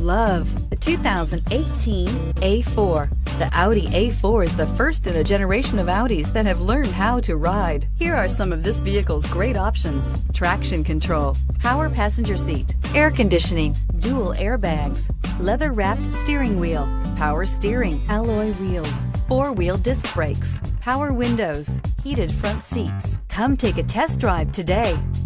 love the 2018 A4. The Audi A4 is the first in a generation of Audis that have learned how to ride. Here are some of this vehicle's great options: traction control, power passenger seat, air conditioning, dual airbags, leather-wrapped steering wheel, power steering, alloy wheels, four-wheel disc brakes, power windows, heated front seats. Come take a test drive today.